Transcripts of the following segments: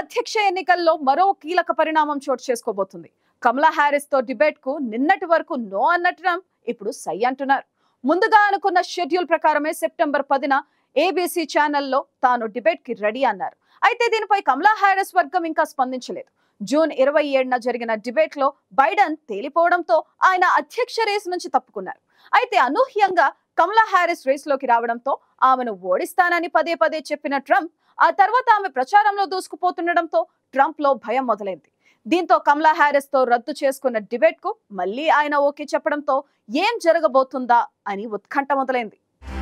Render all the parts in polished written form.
అధ్యక్ష ఎన్నికల్లో మరో కీలక పరిణామం చోటు చేసుకోబోతుంది. కమలా హ్యారిస్ తో డిబేట్ కు నిన్నటి వరకు నో అన్న ట్రంప్ ఇప్పుడు సై అంటున్నారు. ముందుగా అనుకున్న షెడ్యూల్ ప్రకారమే సెప్టెంబర్ 10న ABC ఛానల్లో తాను డిబేట్ కి రెడీ అన్నారు. అయితే దీనిపై కమలా హ్యారిస్ వర్గం ఇంకా స్పందించలేదు. జూన్ 27న జరిగిన డిబేట్ లో బైడెన్ తేలిపోవడంతో ఆయన అధ్యక్ష రేస్ నుంచి తప్పుకున్నారు. అయితే అనూహ్యంగా కమలా హ్యారిస్ రేస్ లోకి రావడంతో ఆమెను ఓడిస్తానని పదే పదే చెప్పిన ట్రంప్ ఆ తర్వాత ఆమె ప్రచారంలో దూసుకుపోతుండడంతో ట్రంప్ లో భయం మొదలైంది. దీంతో కమలా హ్యారిస్ తో రద్దు చేసుకున్న డిబేట్ కు మళ్ళీ ఆయన ఓకే చెప్పడంతో ఏం జరగబోతుందా అని ఉత్కంఠ మొదలైంది.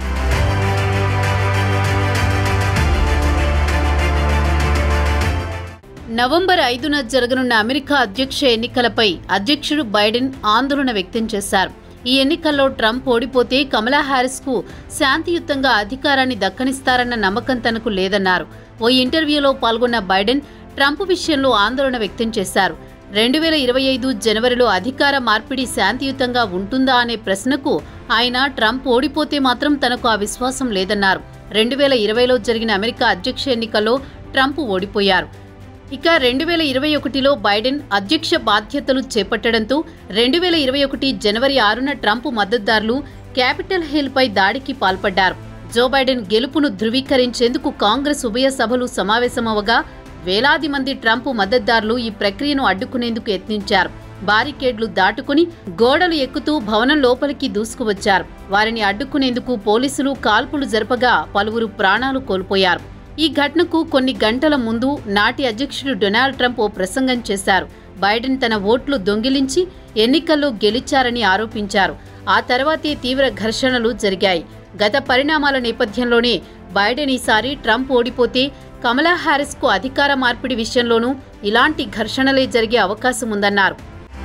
నవంబర్ 5న జరగనున్న అమెరికా అధ్యక్ష ఎన్నికలపై అధ్యక్షుడు బైడెన్ ఆందోళన వ్యక్తం చేశారు. ఈ ఎన్నికల్లో ట్రంప్ ఓడిపోతే కమలా హ్యారిస్ కు శాంతియుతంగా అధికారాన్ని దక్కనిస్తారన్న నమ్మకం తనకు లేదన్నారు. ఓ ఇంటర్వ్యూలో పాల్గొన్న బైడెన్ ట్రంప్ విషయంలో ఆందోళన వ్యక్తం చేశారు. 2025 జనవరిలో అధికార మార్పిడి శాంతియుతంగా ఉంటుందా అనే ప్రశ్నకు ఆయన ట్రంప్ ఓడిపోతే మాత్రం తనకు ఆ విశ్వాసం లేదన్నారు. 2020లో జరిగిన అమెరికా అధ్యక్ష ఎన్నికల్లో ట్రంప్ ఓడిపోయారు. ఇక 2021లో బైడెన్ అధ్యక్ష బాధ్యతలు చేపట్టడంతో 2021 జనవరి 6న ట్రంప్ మద్దతుదారులు క్యాపిటల్ హిల్ పై దాడికి పాల్పడ్డారు. జో బైడెన్ గెలుపును ధృవీకరించేందుకు కాంగ్రెస్ ఉభయ సభలు సమావేశమవగా వేలాది మంది ట్రంప్ మద్దతుదారులు ఈ ప్రక్రియను అడ్డుకునేందుకు యత్నించారు. బారికేడ్లు దాటుకుని గోడలు ఎక్కుతూ భవనం లోపలికి దూసుకువచ్చారు. వారిని అడ్డుకునేందుకు పోలీసులు కాల్పులు జరపగా పలువురు ప్రాణాలు కోల్పోయారు. ఈ ఘటనకు కొన్ని గంటల ముందు నాటి అధ్యక్షుడు డొనాల్డ్ ట్రంప్ ఓ ప్రసంగం చేశారు. బైడెన్ తన ఓట్లు దొంగిలించి ఎన్నికల్లో గెలిచారని ఆరోపించారు. ఆ తర్వాతే తీవ్ర ఘర్షణలు జరిగాయి. గత పరిణామాల నేపథ్యంలోనే బైడెన్ ఈసారి ట్రంప్ ఓడిపోతే కమలా హ్యారిస్ కు అధికార మార్పిడి విషయంలోనూ ఇలాంటి ఘర్షణలే జరిగే అవకాశం ఉందన్నారు.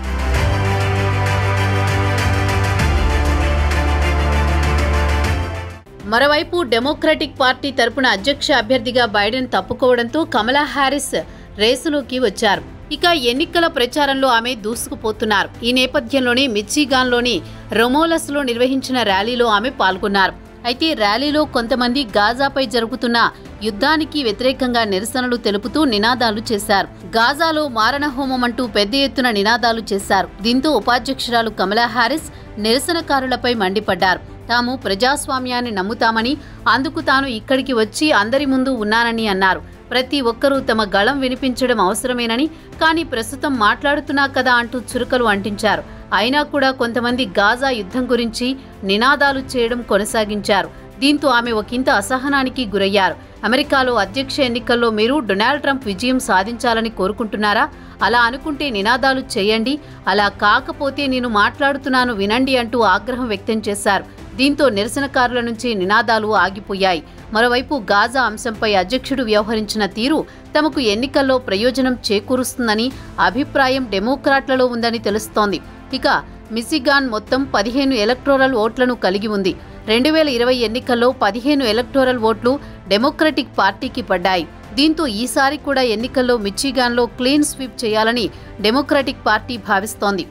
మరోవైపు డెమోక్రటిక్ పార్టీ తరపున అధ్యక్ష అభ్యర్థిగా బైడెన్ తప్పుకోవడంతో కమలా హ్యారిస్ రేసులోకి వచ్చారు. ఇక ఎన్నికల ప్రచారంలో ఆమె దూసుకుపోతున్నారు. ఈ నేపథ్యంలోనే మిచిగాన్లోని రొమోలస్లో నిర్వహించిన ర్యాలీలో ఆమె పాల్గొన్నారు. అయితే ర్యాలీలో కొంతమంది గాజాపై జరుగుతున్న యుద్ధానికి వ్యతిరేకంగా నిరసనలు తెలుపుతూ నినాదాలు చేశారు. గాజాలో మారణహోమం అంటూ పెద్ద ఎత్తున నినాదాలు చేశారు. దీంతో ఉపాధ్యక్షురాలు కమలా హ్యారిస్ నిరసనకారులపై మండిపడ్డారు. తాము ప్రజాస్వామ్యాన్ని నమ్ముతామని, అందుకు తాను ఇక్కడికి వచ్చి అందరి ముందు ఉన్నానని అన్నారు. ప్రతి ఒక్కరూ తమ గళం వినిపించడం అవసరమేనని, కానీ ప్రస్తుతం మాట్లాడుతున్నా కదా అంటూ చురుకలు అంటించారు. అయినా కూడా కొంతమంది గాజా యుద్ధం గురించి నినాదాలు చేయడం కొనసాగించారు. దీంతో ఆమె ఒకంత అసహనానికి గురయ్యారు. అమెరికాలో అధ్యక్ష ఎన్నికల్లో మీరు డొనాల్డ్ ట్రంప్ విజయం సాధించాలని కోరుకుంటున్నారా? అలా అనుకుంటే నినాదాలు చేయండి, అలా కాకపోతే నేను మాట్లాడుతున్నాను వినండి అంటూ ఆగ్రహం వ్యక్తం చేశారు. దీంతో నిరసనకారుల నుంచి నినాదాలు ఆగిపోయాయి. మరోవైపు గాజా అంశంపై అధ్యక్షుడు వ్యవహరించిన తీరు తమకు ఎన్నికల్లో ప్రయోజనం చేకూరుస్తుందని అభిప్రాయం డెమోక్రాట్లలో ఉందని తెలుస్తోంది. ఇక మిచిగాన్ మొత్తం 15 ఎలక్టోరల్ ఓట్లను కలిగి ఉంది. 2020 ఎన్నికల్లో 15 ఎలక్టోరల్ ఓట్లు డెమోక్రటిక్ పార్టీకి పడ్డాయి. దీంతో ఈసారి కూడా ఎన్నికల్లో మిచిగాన్లో క్లీన్ స్వీప్ చేయాలని డెమోక్రటిక్ పార్టీ భావిస్తోంది.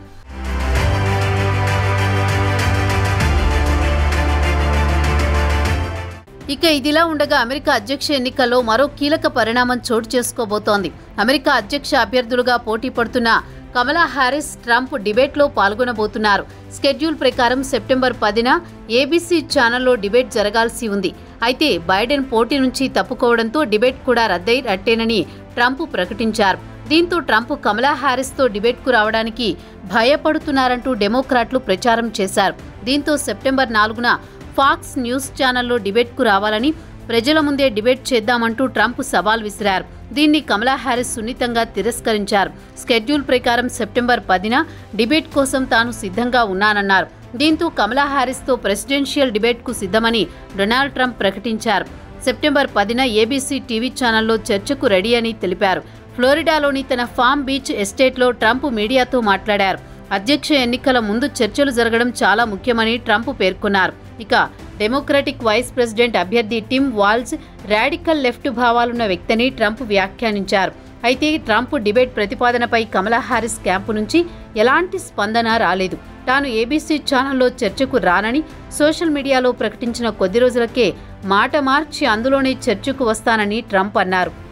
ఇక ఇదిలా ఉండగా అమెరికా అధ్యక్ష ఎన్నికల్లో మరో కీలక పరిణామం చోటు చేసుకోబోతోంది. అమెరికా అధ్యక్ష అభ్యర్థులుగా పోటీ పడుతున్న కమలా హ్యారిస్ ట్రంప్ డిబేట్లో పాల్గొనబోతున్నారు. షెడ్యూల్ ప్రకారం సెప్టెంబర్ 10న ABC ఛానల్లో డిబేట్ జరగాల్సి ఉంది. అయితే బైడెన్ పోటీ నుంచి తప్పుకోవడంతో డిబేట్ కూడా రద్దయినట్టేనని ట్రంప్ ప్రకటించారు. దీంతో ట్రంప్ కమలా హ్యారిస్తో డిబేట్కు రావడానికి భయపడుతున్నారంటూ డెమోక్రాట్లు ప్రచారం చేశారు. దీంతో సెప్టెంబర్ 4న ఫాక్స్ న్యూస్ ఛానల్లో డిబేట్కు రావాలని, ప్రజల ముందే డిబేట్ చేద్దామంటూ ట్రంప్ సవాల్ విసిరారు. దీన్ని కమలా హ్యారిస్ సున్నితంగా తిరస్కరించారు. షెడ్యూల్ ప్రకారం సెప్టెంబర్ 10న డిబేట్ కోసం తాను సిద్ధంగా ఉన్నానన్నారు. దీంతో కమలా హ్యారిస్తో ప్రెసిడెన్షియల్ డిబేట్కు సిద్ధమని డొనాల్డ్ ట్రంప్ ప్రకటించారు. సెప్టెంబర్ 10న ABC టీవీ ఛానల్లో చర్చకు రెడీ అని తెలిపారు. ఫ్లోరిడాలోని తన ఫామ్ బీచ్ ఎస్టేట్లో ట్రంప్ మీడియాతో మాట్లాడారు. అధ్యక్ష ఎన్నికల ముందు చర్చలు జరగడం చాలా ముఖ్యమని ట్రంప్ పేర్కొన్నారు. ఇక డెమోక్రటిక్ వైస్ ప్రెసిడెంట్ అభ్యర్థి టిమ్ వాల్జ్ రాడికల్ లెఫ్ట్ భావాలున్న వ్యక్తిని ట్రంప్ వ్యాఖ్యానించారు. అయితే ట్రంప్ డిబేట్ ప్రతిపాదనపై కమలా హ్యారిస్ క్యాంపు నుంచి ఎలాంటి స్పందన రాలేదు. తాను ABC ఛానల్లో చర్చకు రానని సోషల్ మీడియాలో ప్రకటించిన కొద్ది రోజులకే మాట మార్చి అందులోనే చర్చకు వస్తానని ట్రంప్ అన్నారు.